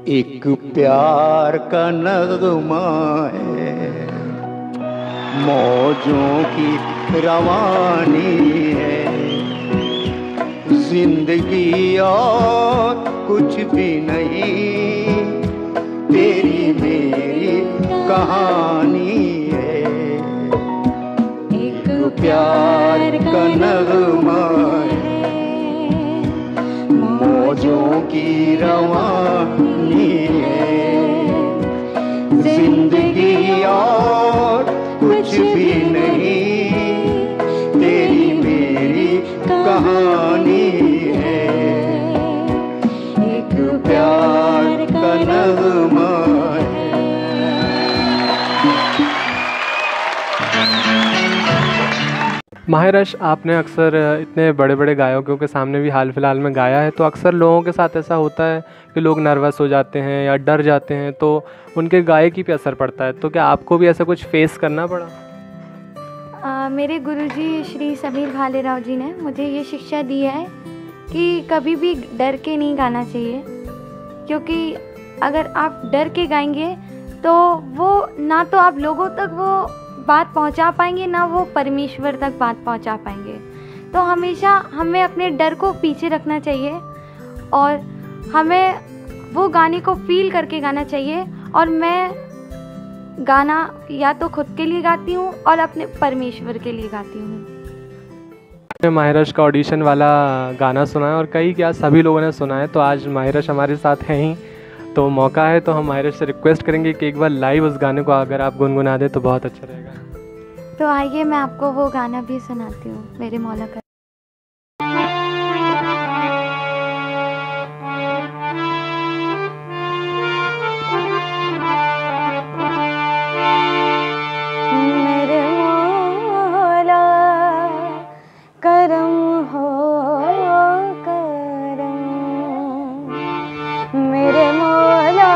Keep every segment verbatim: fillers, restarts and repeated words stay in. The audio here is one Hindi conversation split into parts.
एक प्यार का नगमा है, मौजों की रवानी है, जिंदगी और कुछ भी नहीं, तेरी मेरी कहानी है। एक प्यार का नगमा है, मौजों की रवानी है, जिंदगी और कुछ भी नहीं, तेरी मेरी कहानी है। एक प्यार का नगमा है। माहेरश, आपने अक्सर इतने बड़े बड़े गायकों के सामने भी हाल फिलहाल में गाया है, तो अक्सर लोगों के साथ ऐसा होता है कि लोग नर्वस हो जाते हैं या डर जाते हैं, तो उनके गायकी पे असर पड़ता है। तो क्या आपको भी ऐसा कुछ फेस करना पड़ा? आ, मेरे गुरुजी श्री समीत खाली राव जी ने मुझे ये शिक्षा दी है कि कभी भी डर के नहीं गाना चाहिए, क्योंकि अगर आप डर के गाएंगे तो वो ना तो आप लोगों तक वो बात पहुंचा पाएंगे, ना वो परमेश्वर तक बात पहुंचा पाएंगे। तो हमेशा हमें अपने डर को पीछे रखना चाहिए और हमें वो गाने को फील करके गाना चाहिए। और मैं गाना या तो खुद के लिए गाती हूँ और अपने परमेश्वर के लिए गाती हूँ। माहेरश का ऑडिशन वाला गाना सुना है और कई क्या सभी लोगों ने सुना है, तो आज माहेरश हमारे साथ हैं ही, तो मौका है तो हम माहेरश से रिक्वेस्ट करेंगे कि एक बार लाइव उस गाने को अगर आप गुनगुना दें तो बहुत अच्छा रहेगा। तो आइए मैं आपको वो गाना भी सुनाती हूँ, मेरे मौला का। मेरे मौला करम हो करम, मेरे मौला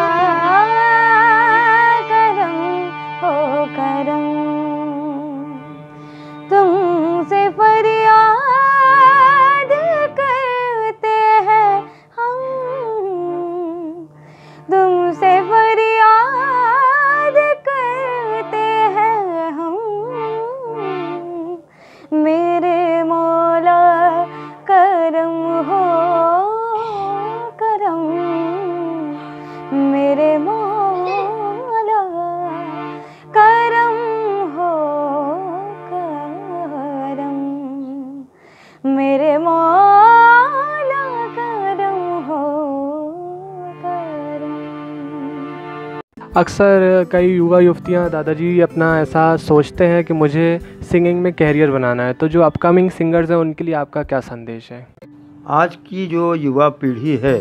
करम हो करम, तुमसे फरियाद करते हैं हम, तुमसे फरियाद करते हैं हम, मेरे मौला करम हो करम, मेरे मौला करम हो करम, मेरे मौला करम हो करम। अक्सर कई युवा युवतियाँ दादाजी अपना ऐसा सोचते हैं कि मुझे सिंगिंग में कैरियर बनाना है, तो जो अपकमिंग सिंगर्स हैं उनके लिए आपका क्या संदेश है? आज की जो युवा पीढ़ी है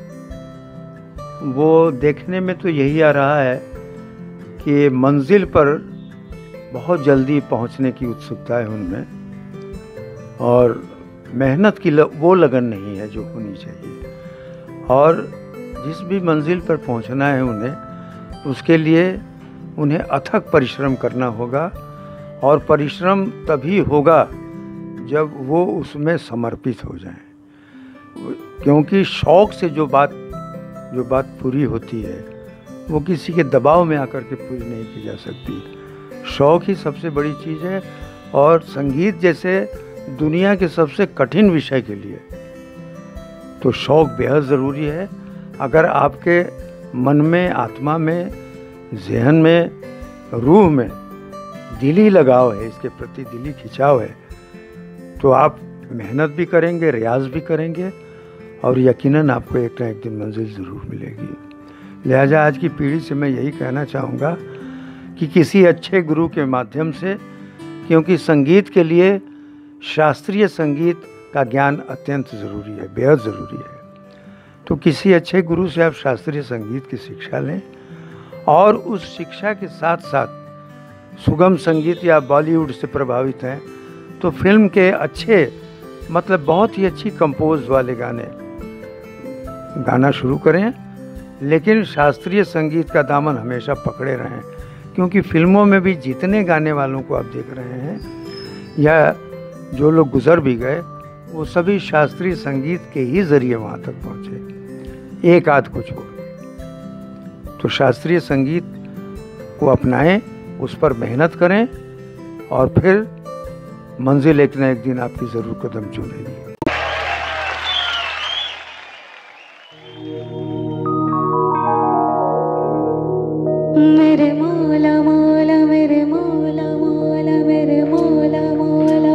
वो देखने में तो यही आ रहा है कि मंजिल पर बहुत जल्दी पहुंचने की उत्सुकता है उनमें, और मेहनत की ल, वो लगन नहीं है जो होनी चाहिए। और जिस भी मंजिल पर पहुंचना है उन्हें, उसके लिए उन्हें अथक परिश्रम करना होगा, और परिश्रम तभी होगा जब वो उसमें समर्पित हो जाएं। क्योंकि शौक़ से जो बात जो बात पूरी होती है वो किसी के दबाव में आकर के पूरी नहीं की जा सकती। शौक़ ही सबसे बड़ी चीज़ है, और संगीत जैसे दुनिया के सबसे कठिन विषय के लिए तो शौक़ बेहद ज़रूरी है। अगर आपके मन में, आत्मा में, ज़हन में, रूह में दिली लगाव है, इसके प्रति दिली खिंचाव है, तो आप मेहनत भी करेंगे, रियाज भी करेंगे, और यकीनन आपको एक ना एक दिन मंजिल ज़रूर मिलेगी। लिहाजा आज की पीढ़ी से मैं यही कहना चाहूँगा कि किसी अच्छे गुरु के माध्यम से, क्योंकि संगीत के लिए शास्त्रीय संगीत का ज्ञान अत्यंत ज़रूरी है, बेहद ज़रूरी है, तो किसी अच्छे गुरु से आप शास्त्रीय संगीत की शिक्षा लें, और उस शिक्षा के साथ साथ सुगम संगीत या बॉलीवुड से प्रभावित हैं तो फिल्म के अच्छे, मतलब बहुत ही अच्छी कंपोज वाले गाने गाना शुरू करें, लेकिन शास्त्रीय संगीत का दामन हमेशा पकड़े रहें, क्योंकि फिल्मों में भी जितने गाने वालों को आप देख रहे हैं या जो लोग गुजर भी गए, वो सभी शास्त्रीय संगीत के ही ज़रिए वहाँ तक पहुँचे, एक आध कुछ हो। तो शास्त्रीय संगीत को अपनाएं, उस पर मेहनत करें और फिर मंजिल एक न एक दिन आपकी ज़रूर कदम चूमेगी। मेरे मौला मौला मेरे मौला मौला मेरे मौला मौला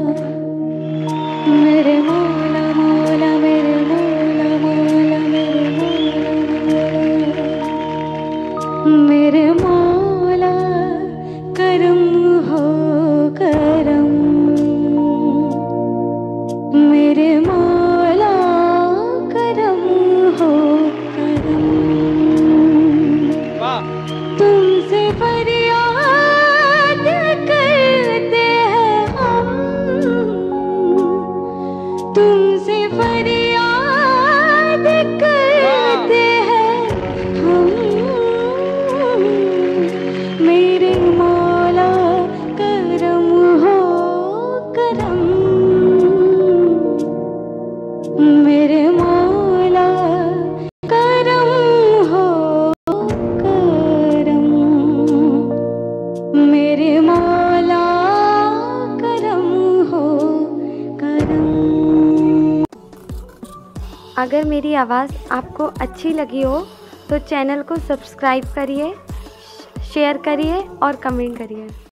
मेरे मौला मौला मेरे मौला मौला मेरे मौला मेरे मौला करम हो करम मेरे मौला करम हो करम तुमसे फरियाद करते हैं हम तुमसे फरियाद करते हैं हम मेरे मौला करम हो करम मेरे मौला करम हो करम मेरे मौला करम हो करम। अगर मेरी आवाज़ आपको अच्छी लगी हो तो चैनल को सब्सक्राइब करिए, शेयर करिए और कमेंट करिए।